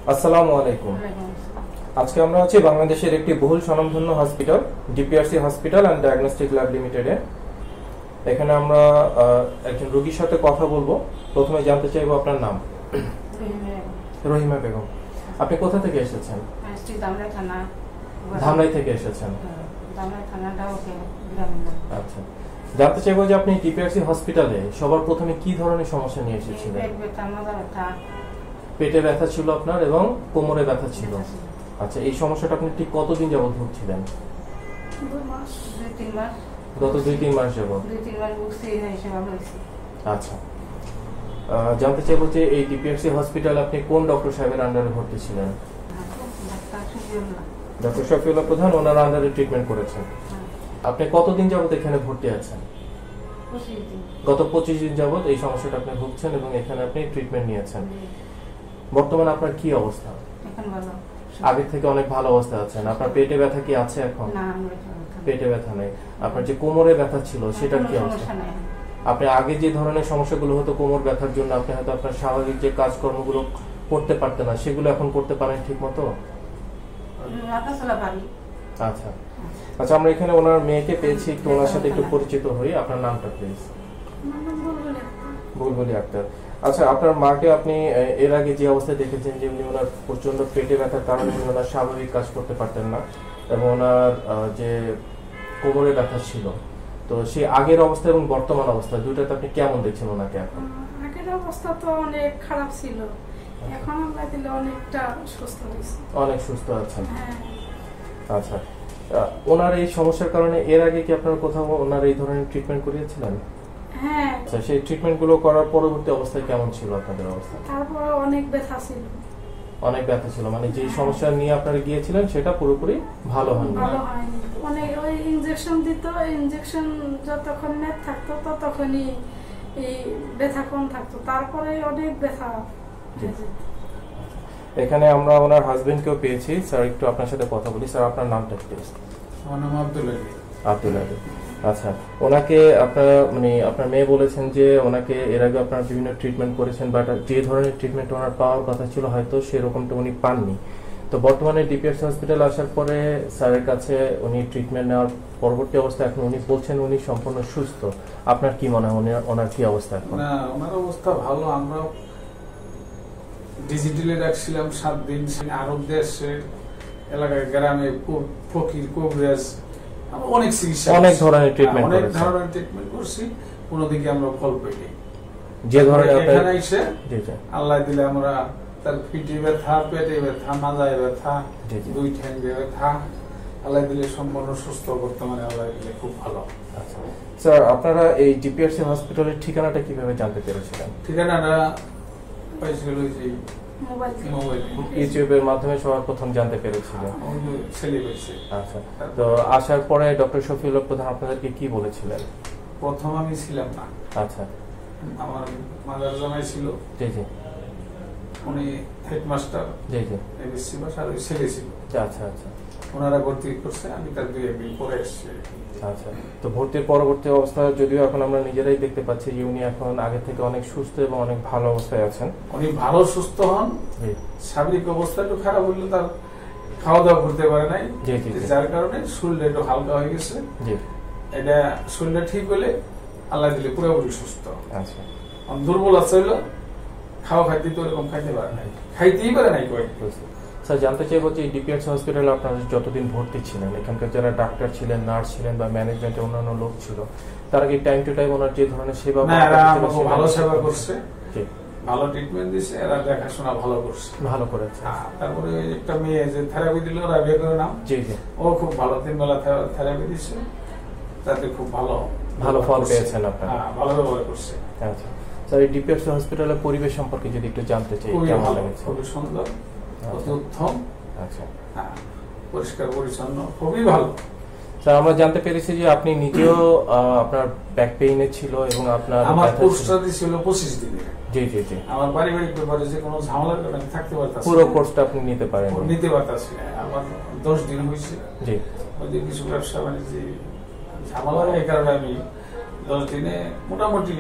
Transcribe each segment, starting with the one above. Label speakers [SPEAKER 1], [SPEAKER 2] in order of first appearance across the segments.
[SPEAKER 1] আসসালামু আলাইকুম। আজকে আমরা আছি বাংলাদেশের একটি বহুল স্বনামধন্য hospital DPRC hospital and diagnostic lab লিমিটেডে। এখানে আমরা একজন রোগীর সাথে কথা বলবো। প্রথমে জানতে চাইবো আপনার নাম। রহিমা বেগম। আপনি কোথা থেকে এসেছেন? ধামরাই থেকে এসেছেন। আচ্ছা, জানতে চাইবো যে আপনি ডিপিআরসি হসপিটালে সবার প্রথমে কি ধরনের সমস্যা নিয়ে এসেছিলেন? পেটে ব্যথা ছিল আপনার এবং কোমরে ব্যথা ছিল। আচ্ছা, এই সমস্যাটা আপনি ঠিক কতদিন যাবত ভুগছিলেন? গত 2-3 মাস যাবত। আচ্ছা, জানতে চাইবো যে এই ডিপিআরসি হসপিটালে আপনি কোন ডক্টর সাহেবের আন্ডারে ভর্তি ছিলেন? ডক্টর শফিউল্লাহ প্রধান, ওনার আন্ডারে ট্রিটমেন্ট করেছেন। আপনি কতদিন যাবত এখানে ভর্তি আছেন? গত 25 দিন যাবত এই সমস্যাটা আপনি ভুগছেন এবং এখানে আপনি ট্রিটমেন্ট নিয়েছেন। বর্তমানে আপনার কি অবস্থা? আগের থেকে অনেক ভালো অবস্থা আছেন। আপনার পেটে ব্যথা কি আছে এখন? পেটে ব্যথা নেই। আপনার যে কোমরে ব্যথা ছিল সেটার কি অবস্থা? আপনি আগে যে ধরনের সমস্যাগুলো হতো কোমর ব্যথার জন্য, আপনি হয়তো আপনার স্বাভাবিক যে কাজকর্মগুলো করতে পারতেন না, সেগুলো এখন করতে পারেন ঠিক মতো? আচ্ছা আচ্ছা, আমরা এখানে ওনার মেয়েকে পেয়েছি, একটু ওনার সাথে একটু পরিচিত হই। আপনার নামটা প্লিজ? বুলবুলি আক্তার। আচ্ছা, আপনার মাকে আপনি এর আগে যে অবস্থায় দেখেছেন যে উনি ওনার প্রচন্ড পেটে ব্যথার কারণে ওনার স্বাভাবিক কাজ করতে পারতেন না এবং ওনার যে কোমরে ব্যথা ছিল, তো সেই আগের অবস্থা এবং বর্তমান অবস্থা দুটোতে আপনি কেমন দেখছেন ওনাকে এখন?
[SPEAKER 2] আগের অবস্থা তো অনেক খারাপ ছিল, এখন আমরা দিলে অনেকটা সুস্থ হয়েছে। অনেক সুস্থ
[SPEAKER 1] আছেন। আচ্ছা, ওনার এই সমস্যার কারণে এর আগে কি আপনারা কোথাও ওনার এই ধরনের ট্রিটমেন্ট করিয়েছিলেন?
[SPEAKER 2] হ্যাঁ।
[SPEAKER 1] আচ্ছা, সেই ট্রিটমেন্টগুলো করার পরবর্তী অবস্থায় কেমন ছিল আপনাদের অবস্থা?
[SPEAKER 2] তারপর অনেক ব্যথা ছিল।
[SPEAKER 1] অনেক ব্যথা ছিল, মানে যে সমস্যা নিয়ে আপনারা গিয়েছিলেন সেটা পুরোপুরি ভালো হয়নি?
[SPEAKER 2] ভালো হয়নি। অনেক ওই ইনজেকশন দিত, ইনজেকশন যতক্ষণ মেদ থাকতো ততক্ষণই এই ব্যথা কম থাকতো, তারপরে অনেক ব্যথা।
[SPEAKER 1] এখানে আমরা ওনার হাজবেন্ডকেও পেয়েছি। স্যার, একটু আপনার সাথে কথা বলি। স্যার, আপনার নামটা প্লিজ?
[SPEAKER 3] আমার নাম আব্দুল আলী।
[SPEAKER 1] আব্দুল আলী। আচ্ছা, ওনাকে আপনারা মানে আপনার মেয়ে বলেছেন যে ওনাকে এর আগে আপনারা বিভিন্ন ট্রিটমেন্ট করেছেন, বাট যে ধরনের ট্রিটমেন্ট ওনার পাওয়ার কথা ছিল হয়তো সেরকমটা উনি পাননি। তো বর্তমানে ডিপিআরসি হসপিটাল আসার পরে স্যারের কাছে উনি ট্রিটমেন্ট নেওয়ার পরবর্তী অবস্থা এখন উনি বলছেন উনি সম্পূর্ণ সুস্থ। আপনার কি মনে হয় ওনার কি অবস্থা এখন?
[SPEAKER 3] না, ওনার অবস্থা ভালো। আমরা ডিজিটালে রাখছিলাম 7 দিন। আরব দেশের এলাকায় গ্রামে ফকির কবিরাজ অনেক চিকিৎসা,
[SPEAKER 1] অনেক ধরনের ট্রিটমেন্ট
[SPEAKER 3] করছি, কোনো দিকে আমরা ফল পাইনি।
[SPEAKER 1] যে ধরনের
[SPEAKER 3] এখানে এসে আল্লাহ দিলে আমরা তার পিঠে ব্যথা, পেটে ব্যথা, মাজায় ব্যথা, 2 ঠ্যাঙ্গে ব্যথা, আল্লাহ দিলে সম্পূর্ণ সুস্থ। বর্তমানে আল্লাহ দিলে খুব ভালো।
[SPEAKER 1] স্যার, আপনারা এই ডিপিআরসি হসপিটালের ঠিকানাটা কিভাবে জানতে পেরেছিলেন?
[SPEAKER 3] ঠিকানাটা পাইছিল যে
[SPEAKER 1] ইউটিউবের মাধ্যমে সবার প্রথম জানতে পেরেছিলেন? আচ্ছা, তো আসার পরে ডক্টর শফিউল্লাহ প্রধান আপনাদেরকে কি বলেছিলেন?
[SPEAKER 3] প্রথম আমি ছিলাম না।
[SPEAKER 1] আচ্ছা,
[SPEAKER 3] আমার মাদার জামাই ছিল।
[SPEAKER 1] জি জি।
[SPEAKER 3] উনি হেডমাস্টার।
[SPEAKER 1] জি জি।
[SPEAKER 3] এবিসি ভাষার ওই ছেলে ছিল।
[SPEAKER 1] আচ্ছা আচ্ছা।
[SPEAKER 3] ওনারা ভর্তি করছে, আমি তার 2 দিন পরে এসেছি।
[SPEAKER 1] আচ্ছা, তো ভর্তির পরবর্তী অবস্থা যদিও এখন আমরা নিজেরাই দেখতে পাচ্ছি যে উনি এখন আগে থেকে অনেক সুস্থ এবং অনেক ভালো অবস্থায় আছেন।
[SPEAKER 3] উনি ভালো সুস্থ হন। শারীরিক অবস্থা একটু খারাপ হলে তার খাওয়া দাওয়া করতে পারে নাই, যার কারণে শরীরটা একটু হালকা হয়ে গেছে। এটা শরীরটা ঠিক হলে আল্লাহ দিলে পুরোপুরি সুস্থ।
[SPEAKER 1] আচ্ছা,
[SPEAKER 3] দুর্বল আছে হলো খাওয়া খাইতে তো এরকম খাইতে পারে নাই, খাইতেই পারে নাই।
[SPEAKER 1] স্যার, জানতে চাইবো যে ডিপিআরসি হসপিটালে আপনারা যতদিন ভর্তি ছিলেন, এখানকার যারা ডাক্তার ছিলেন, নার্স ছিলেন বা ম্যানেজমেন্টে অন্যান্য লোক ছিল, তারা কি টাইম টু টাইম ওনার যে ধরনের সেবা?
[SPEAKER 3] ভালো সেবা করছে, ভালো ট্রিটমেন্ট দিছে, এরা দেখাশোনা ভালো করছে,
[SPEAKER 1] ভালো করেছে।
[SPEAKER 3] তারপরে একটা মেয়ে যে থেরাপি দিল, রাবিয়া করে নাম,
[SPEAKER 1] জি জি,
[SPEAKER 3] ও খুব ভালো 3 বেলা থেরাপি দিছে, তাতে খুব ভালো
[SPEAKER 1] ফল পেয়েছেন আপনারা?
[SPEAKER 3] ভালো ব্যবহার করছে।
[SPEAKER 1] আচ্ছা স্যার, এই ডিপিআরসি হসপিটালের পরিবেশ সম্পর্কে যদি একটু জানতে চাই, কেমন লাগছে?
[SPEAKER 3] খুবই সুন্দর, উত্তম।
[SPEAKER 1] আচ্ছা,
[SPEAKER 3] পরিষ্কার পরিচ্ছন্ন, খুবই ভালো।
[SPEAKER 1] স্যার, আমরা জানতে পেরেছি যে আপনি নিজেও আপনার ব্যাক পেইনে ছিল এবং আপনার
[SPEAKER 3] আমার কোর্সটা ছিল 25 দিনের।
[SPEAKER 1] জি জি জি।
[SPEAKER 3] আমার পারিবারিক ব্যাপারে যে কোনো ঝামেলার কারণে থাকতে পারতাম,
[SPEAKER 1] পুরো কোর্সটা আপনি নিতে পারেন?
[SPEAKER 3] নিতে পারতাছি না। আমার 10 দিন হয়েছে।
[SPEAKER 1] জি।
[SPEAKER 3] ওই যে কিছু ব্যবসা বাণিজ্য ঝামেলা, এই কারণে আমি 10 দিনে মোটামুটি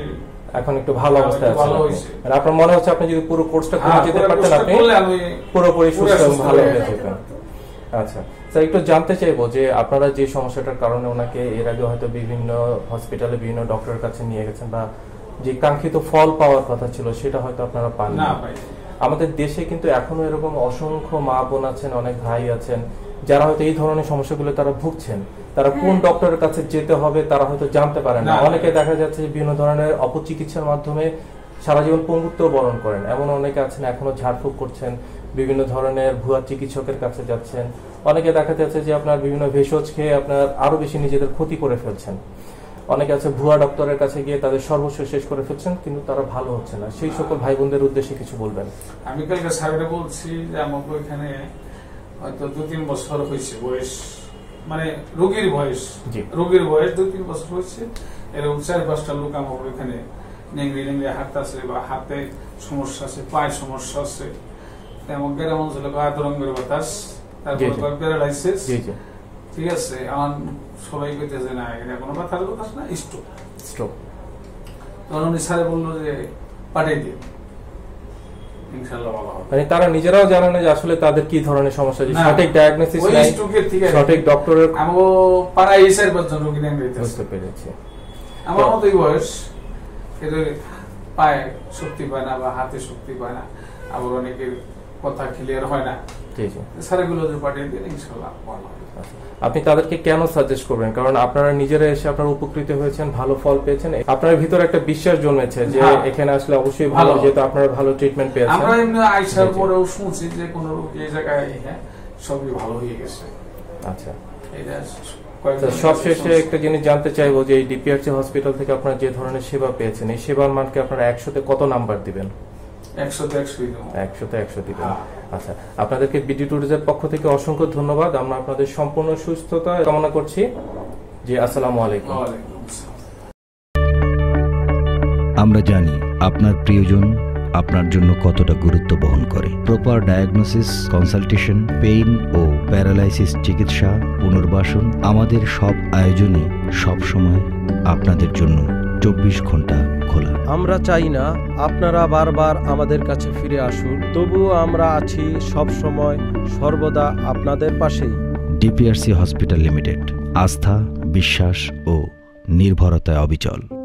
[SPEAKER 1] এখন একটু ভালো অবস্থায় আছেন। আর আপনার মনে হচ্ছে আপনি যদি পুরো কোর্সটা করে যেতে পারতেন আপনি পুরোপুরি সুস্থ এবং ভালো হয়ে যেতেন। আচ্ছা স্যার, একটু জানতে চাইবো যে আপনারা যে সমস্যাটার কারণে ওনাকে এর আগে হয়তো বিভিন্ন হসপিটালে বিভিন্ন ডক্টরের কাছে নিয়ে গেছেন বা যে কাঙ্ক্ষিত ফল পাওয়ার কথা ছিল সেটা হয়তো আপনারা পান না। আমাদের দেশে কিন্তু এখনো এরকম অসংখ্য মা বোন আছেন, অনেক ভাই আছেন যারা হয়তো এই ধরনের সমস্যাগুলো তারা ভুগছেন। তারা কোন ডক্টরের কাছে যেতে হবে তারা হয়তো জানতে পারেন না। অনেকে দেখা যাচ্ছে বিভিন্ন ধরনের অপচিকিৎসার মাধ্যমে সারা জীবন পঙ্গুত্ব বরণ করেন। এমন অনেকে আছেন এখনো ঝাড়ফুঁক করছেন, বিভিন্ন ধরনের ভুয়া চিকিৎসকের কাছে যাচ্ছেন। অনেকে দেখা যাচ্ছে যে আপনার বিভিন্ন ভেষজ খেয়ে আপনার আরো বেশি নিজেদের ক্ষতি করে ফেলছেন। অনেকে আছে ভুয়া ডক্টরের কাছে গিয়ে তাদের সর্বস্ব শেষ করে ফেলছেন, কিন্তু তারা ভালো হচ্ছে না। সেই সকল ভাই বোনদের উদ্দেশ্যে কিছু বলবেন?
[SPEAKER 3] আমি কালকে স্যারকে বলছি যে আমাকে এখানে হয়তো 2-3 বছর হয়েছে বয়স, মানে রোগীর বয়স 2-3 বছর হয়েছে। এরকম 4-5টা লোক আমাকে এখানে নেংড়ে নেংড়ে হাঁটতেছে বা হাতে সমস্যা আছে, পায়ে সমস্যা আছে। তেমন গ্রাম অঞ্চলে আতরঙ্গের বাতাস, তারপর প্যারালাইসিস, ঠিক আছে। আমার সবাই কইতেছে না এটা কোনো ব্যথার বাতাস না, স্ট্রোক। তখন উনি স্যারে বললো যে পাঠিয়ে দিন, ইনশাআল্লাহ ভালো হবে।
[SPEAKER 1] মানে তারা নিজেরাও জানে না যে আসলে তাদের কি ধরনের সমস্যা, সঠিক ডায়াগনোসিস নাই, সঠিক ডক্টরের
[SPEAKER 3] আমগো পাড়ায় এসের পর্যন্ত রোগী নেন রইতেছে।
[SPEAKER 1] বুঝতে পেরেছি।
[SPEAKER 3] আমার মতই বয়স, এদের পায়ে শক্তি পায় না বা হাতে শক্তি পায় না, আবার অনেকের কথা ক্লিয়ার হয় না। স্যারগুলো যে পাঠিয়ে দিন, ইনশাআল্লাহ ভালো হবে।
[SPEAKER 1] আপনি তাদেরকে কেন সাজেস্ট করবেন? কারণ আপনারা নিজেরা এসে আপনারা উপকৃত হয়েছেন, ভালো ফল পেয়েছেন, আপনার ভিতরে একটা বিশ্বাস জন্মেছে যে এখানে আসলে অবশ্যই ভালো, যেহেতু আপনারা ভালো ট্রিটমেন্ট পেয়েছেন।
[SPEAKER 3] আমরা এমনি আইসার পরেও শুনছি যে কোন রোগী এই জায়গায় সবই ভালো হয়ে গেছে।
[SPEAKER 1] আচ্ছা, সবশেষে একটা জিনিস জানতে চাইবো যে এই ডিপিআরসি হসপিটাল থেকে আপনারা যে ধরনের সেবা পেয়েছেন, এই সেবার মানকে আপনারা 100-তে কত নাম্বার দিবেন?
[SPEAKER 3] 100-তে
[SPEAKER 1] 100 দিবেন। আচ্ছা, আপনাদেরকে বিডি ট্যুরিজমের পক্ষ থেকে অসংখ্য ধন্যবাদ। আমরা আপনাদের সম্পূর্ণ সুস্থতা কামনা করছি। জি, আসসালামু আলাইকুম।
[SPEAKER 4] আমরা জানি আপনার প্রিয়জন আপনার জন্য কতটা গুরুত্ব বহন করে। প্রপার ডায়াগনোসিস, কনসালটেশন, পেইন ও প্যারালাইসিস চিকিৎসা, পুনর্বাসন, আমাদের সব আয়োজনে সব সময় আপনাদের জন্য 24 ঘন্টা খোলা।
[SPEAKER 5] আমরা চাই না আপনারা বারবার আমাদের কাছে ফিরে আসুন, তবুও আমরা আছি সব সময় সর্বদা আপনাদের পাশেই।
[SPEAKER 4] ডিপিআরসি হসপিটাল লিমিটেড, আস্থা, বিশ্বাস ও নির্ভরতায় অবিচল।